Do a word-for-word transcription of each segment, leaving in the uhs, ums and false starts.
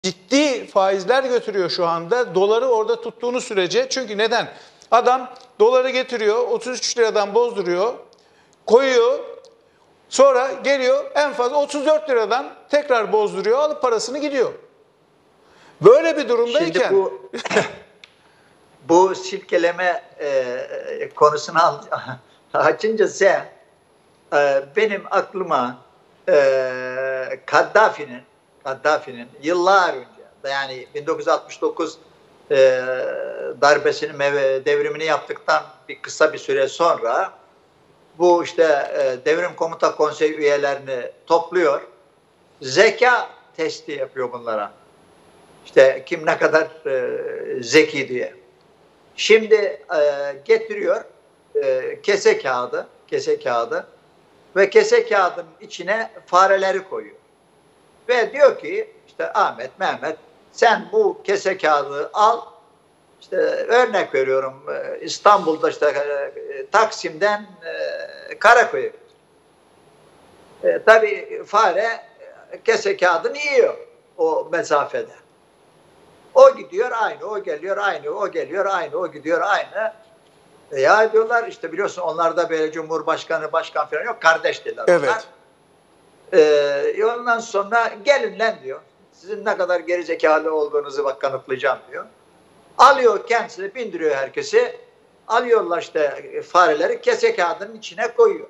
ciddi faizler götürüyor şu anda. Doları orada tuttuğunuz sürece. Çünkü neden? Adam doları getiriyor, otuz üç liradan bozduruyor, koyuyor. Sonra geliyor en fazla otuz dört liradan tekrar bozduruyor, alıp parasını gidiyor. Böyle bir durumdayken... Şimdi bu, bu silkeleme e, konusunu açınca sen, e, benim aklıma e, Kaddafi'nin Kaddafi'nin yıllar önce, yani bin dokuz yüz altmış dokuz e, darbesinin devrimini yaptıktan bir kısa bir süre sonra bu işte e, devrim komuta konseyi üyelerini topluyor. Zeka testi yapıyor bunlara. İşte kim ne kadar e, zeki diye. Şimdi e, getiriyor e, kese kağıdı, kese kağıdı ve kese kağıdının içine fareleri koyuyor. Ve diyor ki işte Ahmet, Mehmet, sen bu kese kağıdı al. İşte örnek veriyorum, İstanbul'da işte e, Taksim'den e, Karaköy'e götür. E, tabii fare kese kağıdını yiyor o mesafede. O gidiyor aynı, o geliyor aynı, o geliyor aynı, o gidiyor aynı. E ya diyorlar işte, biliyorsun onlarda böyle Cumhurbaşkanı, başkan falan yok, kardeş dediler evet. onlar. E, ondan sonra gelin lan diyor. Sizin ne kadar gerizekalı olduğunuzu bak kanıtlayacağım diyor. Alıyor kendisini, bindiriyor herkesi. Alıyorlar işte fareleri, kese kağıdının içine koyuyor.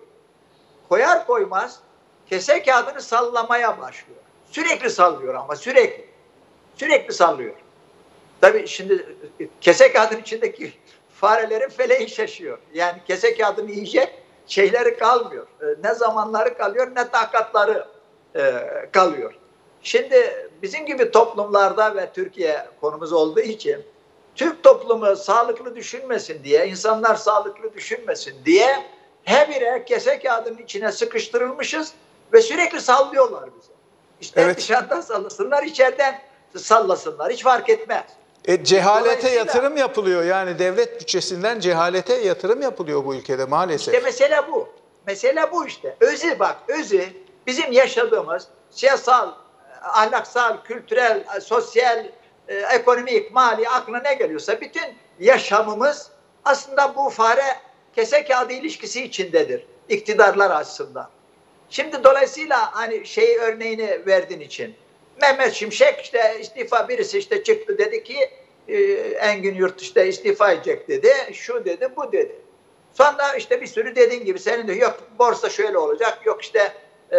Koyar koymaz kese kağıdını sallamaya başlıyor. Sürekli sallıyor ama sürekli. Sürekli sallıyor. Tabii şimdi kese kağıdının içindeki farelerin feleği şaşıyor. Yani kese kağıdını yiyecek şeyleri kalmıyor. Ne zamanları kalıyor ne takatları e, kalıyor. Şimdi bizim gibi toplumlarda ve Türkiye konumuz olduğu için Türk toplumu sağlıklı düşünmesin diye, insanlar sağlıklı düşünmesin diye her bire kese kağıdının içine sıkıştırılmışız ve sürekli sallıyorlar bize. İşte evet. Dışarıdan sallasınlar, içeriden sallasınlar, hiç fark etmez. E, cehalete yatırım yapılıyor, yani devlet bütçesinden cehalete yatırım yapılıyor bu ülkede maalesef. İşte mesele bu. Mesele bu işte. Özü bak, özü bizim yaşadığımız siyasal, ahlaksal, kültürel, sosyal, e, ekonomik, mali, aklına ne geliyorsa bütün yaşamımız aslında bu fare kese kağıdı ilişkisi içindedir. İktidarlar açısından. Şimdi dolayısıyla hani şey örneğini verdiğin için Mehmet Şimşek işte istifa, birisi işte çıktı dedi ki e, Engin Yurt işte istifa edecek dedi. Şu dedi, bu dedi. Sonra işte bir sürü dediğin gibi senin de yok borsa şöyle olacak, yok işte e,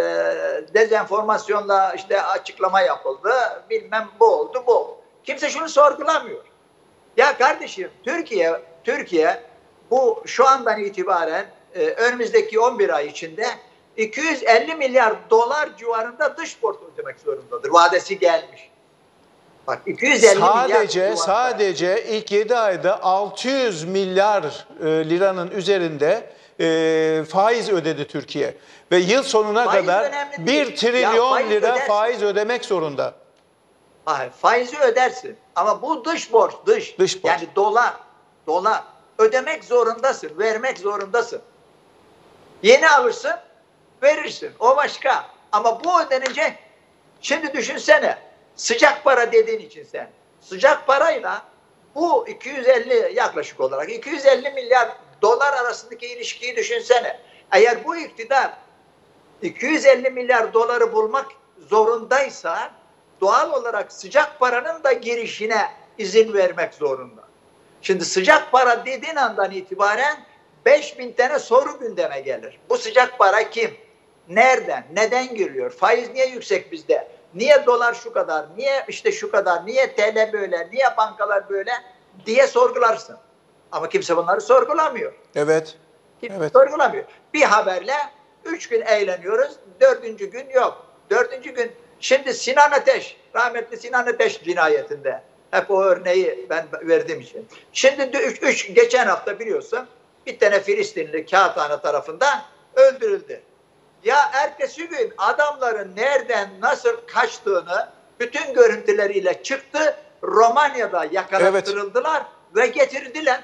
dezenformasyonla işte açıklama yapıldı, bilmem bu oldu bu oldu. Kimse şunu sorgulamıyor. Ya kardeşim Türkiye Türkiye bu şu andan itibaren e, önümüzdeki on bir ay içinde iki yüz elli milyar dolar civarında dış borç ödemek zorundadır. Vadesi gelmiş. Bak iki yüz elli sadece, milyar sadece ilk yedi ayda altı yüz milyar e, liranın üzerinde e, faiz ödedi Türkiye. Ve yıl sonuna faiz kadar bir trilyon ya, lira ödersin. Faiz ödemek zorunda. Hayır, faizi ödersin. Ama bu dış borç, dış. dış borç. Yani dolar, dolar. Ödemek zorundasın, vermek zorundasın. Yeni alırsın, verirsin. O başka. Ama bu ödenince, şimdi düşünsene, sıcak para dediğin için sen, sıcak parayla bu iki yüz elli yaklaşık olarak iki yüz elli milyar dolar arasındaki ilişkiyi düşünsene. Eğer bu iktidar iki yüz elli milyar doları bulmak zorundaysa doğal olarak sıcak paranın da girişine izin vermek zorunda. Şimdi sıcak para dediğin andan itibaren beş bin tane soru gündeme gelir. Bu sıcak para kim? Nereden? Neden giriyor? Faiz niye yüksek bizde? Niye dolar şu kadar? Niye işte şu kadar? Niye T L böyle? Niye bankalar böyle? Diye sorgularsın. Ama kimse bunları sorgulamıyor. Evet. Kimse evet. sorgulamıyor. Bir haberle üç gün eğleniyoruz. Dördüncü gün yok. Dördüncü gün şimdi Sinan Ateş, rahmetli Sinan Ateş cinayetinde. Hep o örneği ben verdiğim için. Şimdi üç, üç, geçen hafta biliyorsun bir tane Filistinli Kağıthane tarafından öldürüldü. Ya ertesi gün adamların nereden nasıl kaçtığını bütün görüntüleriyle çıktı. Romanya'da yakalattırıldılar evet. Ve getirdiler.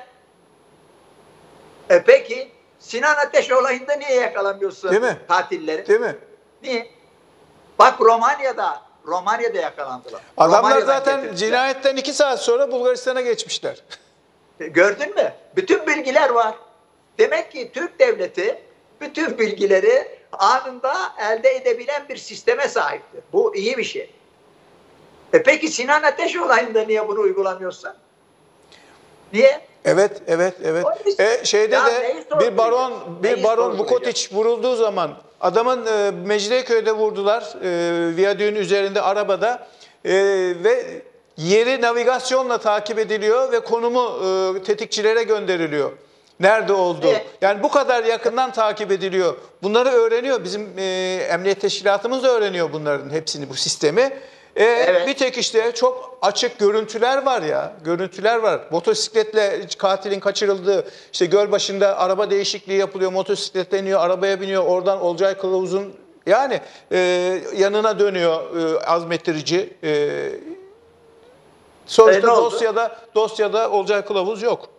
E peki Sinan Ateş olayında niye yakalamıyorsun Değil mi? katilleri? Değil mi? Niye? Bak Romanya'da Romanya'da yakalandılar. Adamlar Romanya'dan zaten getirdiler. cinayetten iki saat sonra Bulgaristan'a geçmişler. Gördün mü? Bütün bilgiler var. Demek ki Türk devleti bütün bilgileri anında elde edebilen bir sisteme sahiptir. Bu iyi bir şey. E peki Sinan Ateş olayında niye bunu uygulamıyorsun? Niye? Evet, evet, evet. E, şeyde Ya de neyi bir sorgulayacağız? baron, bir Neyi baron sorgulayacağız? Vukotić vurulduğu zaman adamın e, Mecidiyeköy'de vurdular. E, viyadüğün üzerinde arabada e, ve yeri navigasyonla takip ediliyor ve konumu e, tetikçilere gönderiliyor. Nerede oldu? Evet. Yani bu kadar yakından takip ediliyor. Bunları öğreniyor. Bizim e, emniyet teşkilatımız da öğreniyor bunların hepsini, bu sistemi. E, Evet. Bir tek işte çok açık görüntüler var ya, görüntüler var. Motosikletle katilin kaçırıldığı, işte göl başında araba değişikliği yapılıyor, motosikletle iniyor, arabaya biniyor, oradan Olcay Kılavuz'un yani e, yanına dönüyor e, azmettirici. E, sonuçta E, ne oldu? dosyada, dosyada Olcay Kılavuz yok.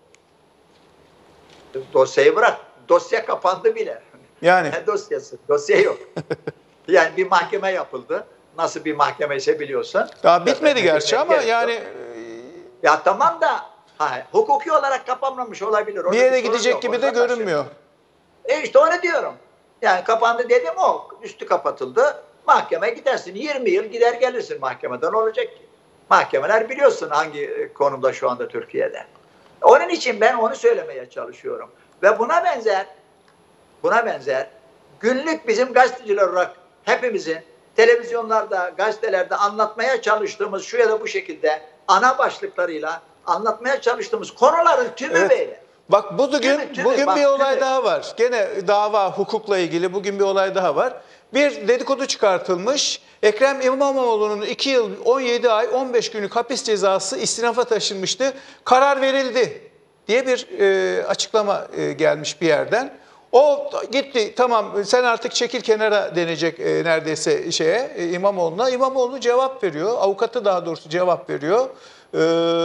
Dosyayı bırak. Dosya kapandı bile. Yani. Ne dosyası? Dosya yok. Yani bir mahkeme yapıldı. Nasıl bir mahkeme ise biliyorsun. Daha bitmedi gerçi ama Gerekiyor. yani Ya tamam da ha, hukuki olarak kapanmamış olabilir. Orada bir yere sorun gidecek yok. gibi Orada de görünmüyor. E işte onu diyorum. Yani kapandı dedim o. Üstü kapatıldı. Mahkeme gidersin. yirmi yıl gider gelirsin mahkemeden, olacak ki. Mahkemeler biliyorsun hangi konumda şu anda Türkiye'de. Onun için ben onu söylemeye çalışıyorum. Ve buna benzer buna benzer günlük bizim gazeteciler olarak hepimizin televizyonlarda, gazetelerde anlatmaya çalıştığımız şu ya da bu şekilde ana başlıklarıyla anlatmaya çalıştığımız konuların tümü Evet. böyle. Bak bugün Tümü, tümü, bugün bak, bir olay tümü. daha var. Gene dava hukukla ilgili bugün bir olay daha var. Bir dedikodu çıkartılmış. Ekrem İmamoğlu'nun iki yıl on yedi ay on beş günlük hapis cezası istinafa taşınmıştı. Karar verildi diye bir e, açıklama e, gelmiş bir yerden. O gitti, tamam sen artık çekil kenara denecek e, neredeyse şeye e, İmamoğlu'na. İmamoğlu cevap veriyor. Avukatı daha doğrusu cevap veriyor. Ee,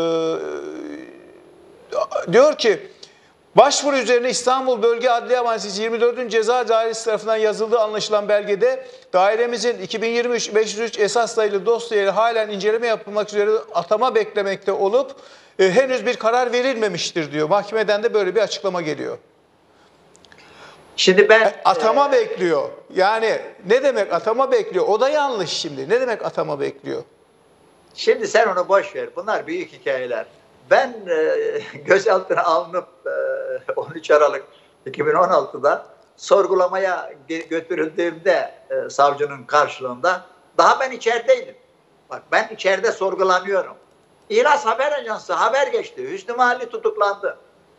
diyor ki başvuru üzerine İstanbul Bölge Adliye Mahkemesi yirmi dördüncü Ceza Dairesi tarafından yazıldığı anlaşılan belgede dairemizin iki bin yirmi üç beş yüz üç esas sayılı dosyayla halen inceleme yapılmak üzere atama beklemekte olup e, henüz bir karar verilmemiştir diyor. Mahkemeden de böyle bir açıklama geliyor. Şimdi ben Atama e, bekliyor. Yani ne demek atama bekliyor? O da yanlış şimdi. Ne demek atama bekliyor? Şimdi sen onu boş ver. Bunlar büyük hikayeler. Ben e, gözaltına alınıp e, on üç Aralık iki bin on altıda sorgulamaya götürüldüğümde e, savcının karşılığında daha ben içerideydim. Bak ben içeride sorgulanıyorum. İhlas Haber Ajansı haber geçti. Hüsnü Mahalli tutuklandı.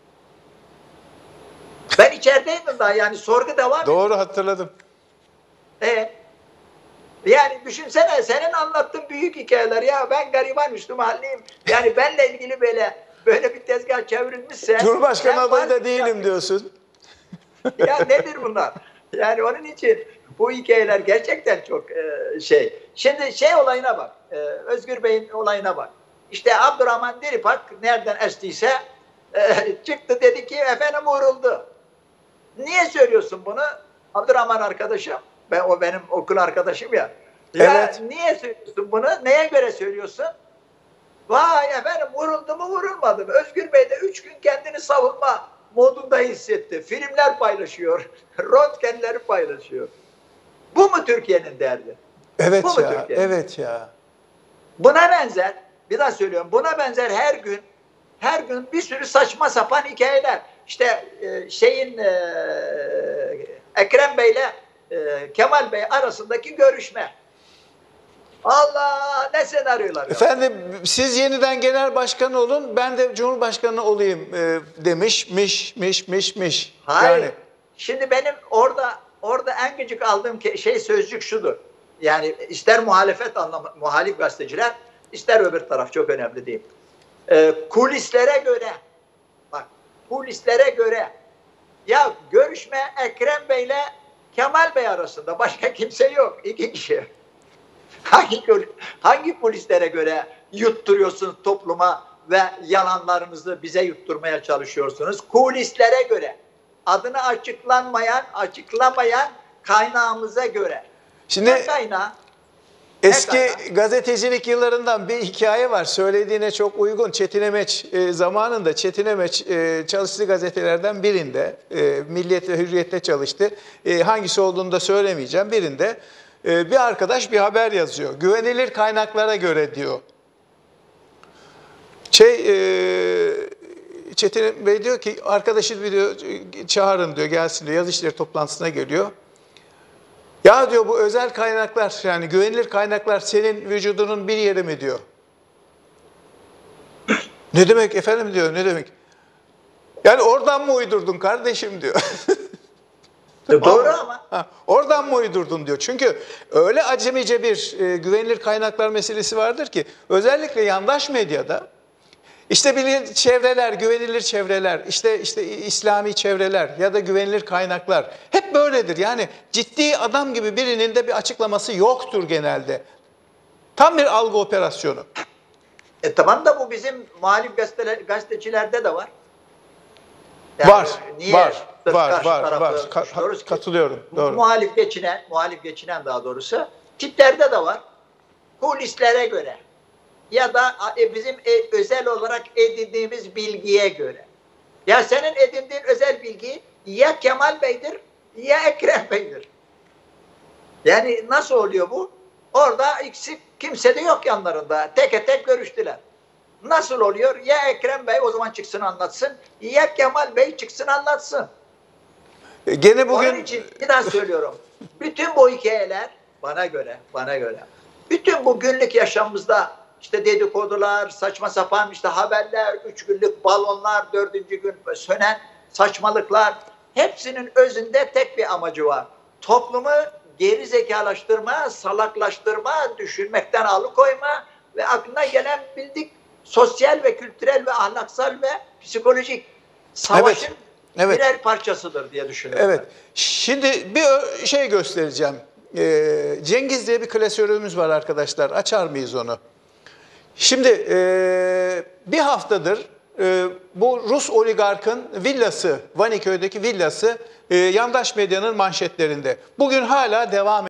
Ben içerideydim daha, yani sorgu devam ediyor. Doğru, hatırladım. Evet. Yani düşünsene, senin anlattığın büyük hikayeler ya, ben gariban Hüsnü Mahalliyim. Yani benle ilgili böyle böyle bir tezgah çevrilmişse. Cumhurbaşkanı adayı da var- değilim diyorsun. Ya nedir bunlar? Yani onun için bu hikayeler gerçekten çok e, şey. Şimdi şey olayına bak. E, Özgür Bey'in olayına bak. İşte Abdurrahman Dilipak nereden estiyse e, çıktı dedi ki efendim vuruldu. Niye söylüyorsun bunu? Abdurrahman arkadaşım. Ben, o benim okul arkadaşım ya. Ya Evet. niye söylüyorsun bunu? Neye göre söylüyorsun? Vay efendim, vuruldu mu vurulmadı mı? Özgür Bey de üç gün kendini savunma modunda hissetti. Filmler paylaşıyor. Röntgenleri paylaşıyor. Bu mu Türkiye'nin derdi? Evet Bu mu ya, Türkiye'nin? evet ya. Buna benzer, bir daha söylüyorum, buna benzer her gün her gün bir sürü saçma sapan hikayeler. İşte e, şeyin e, Ekrem Bey'le e, Kemal Bey arasındaki görüşme. Allah, ne senaryolar ya. Efendim siz yeniden genel başkan olun, ben de cumhurbaşkanı olayım e, demiş, miş, miş, miş, miş. Hayır. Yani Şimdi benim orada orada en gıcık aldığım şey sözcük şudur. Yani ister muhalefet anlamı, muhalif gazeteciler, ister öbür taraf, çok önemli değil. Ee, kulislere göre, bak kulislere göre, ya görüşme Ekrem Bey'le Kemal Bey arasında, başka kimse yok, iki kişi. Hangi, hangi kulislere göre yutturuyorsunuz topluma ve yalanlarınızı bize yutturmaya çalışıyorsunuz? Kulislere göre, adını açıklanmayan, açıklamayan kaynağımıza göre. şimdi Ne kaynağı? Eski kaynağı? gazetecilik yıllarından bir hikaye var. Söylediğine çok uygun. Çetin Emeç e, zamanında Çetin Emeç e, çalıştığı gazetelerden birinde, e, Milliyet ve Hürriyet'te çalıştı. E, hangisi olduğunu da söylemeyeceğim. Birinde e, bir arkadaş bir haber yazıyor. Güvenilir kaynaklara göre diyor. Şey, e, Çetin Bey diyor ki arkadaşı bir diyor, çağırın diyor, gelsin diyor, yaz işleri toplantısına geliyor. Ya diyor bu özel kaynaklar, yani güvenilir kaynaklar senin vücudunun bir yeri mi diyor. Ne demek efendim diyor, ne demek? Yani oradan mı uydurdun kardeşim diyor. Doğru ama. Ha, oradan mı uydurdun diyor. Çünkü öyle acemice bir e, güvenilir kaynaklar meselesi vardır ki özellikle yandaş medyada işte bilir çevreler, güvenilir çevreler, işte işte İslami çevreler ya da güvenilir kaynaklar hep böyledir. Yani ciddi adam gibi birinin de bir açıklaması yoktur genelde. Tam bir algı operasyonu. E tamam da bu bizim muhalif gazeteler, gazetecilerde de var. Yani var, niye var, sırf var, karşı var, tarafı var. Ka- suçluyoruz ki? Katılıyorum. Doğru. Muhalif geçinen, muhalif geçinen daha doğrusu tiplerde de var. Kulislere göre ya da e, bizim e, özel olarak edindiğimiz bilgiye göre. Ya senin edindiğin özel bilgi ya Kemal Bey'dir ya Ekrem Bey'dir. Yani nasıl oluyor bu? Orada ikisi kimse de yok yanlarında. Teke tek görüştüler. Nasıl oluyor? Ya Ekrem Bey o zaman çıksın anlatsın ya Kemal Bey çıksın anlatsın. E, Gene bugün... Onun için bir daha söylüyorum. Bütün bu hikayeler bana göre, bana göre. Bütün bu günlük yaşamımızda işte dedikodular, saçma sapan işte haberler, üç günlük balonlar, dördüncü gün sönen saçmalıklar. Hepsinin özünde tek bir amacı var. Toplumu geri zekalaştırma, salaklaştırma, düşünmekten alıkoyma ve aklına gelen bildik sosyal ve kültürel ve ahlaksal ve psikolojik savaşın Evet. Evet. birer parçasıdır diye düşünüyorum. Evet. Şimdi bir şey göstereceğim. Ee, Cengiz diye bir klasörümüz var arkadaşlar. Açar mıyız onu? Şimdi e, bir haftadır e, bu Rus oligarkın villası, Vaniköy'deki villası e, yandaş medyanın manşetlerinde. Bugün hala devam ediyor.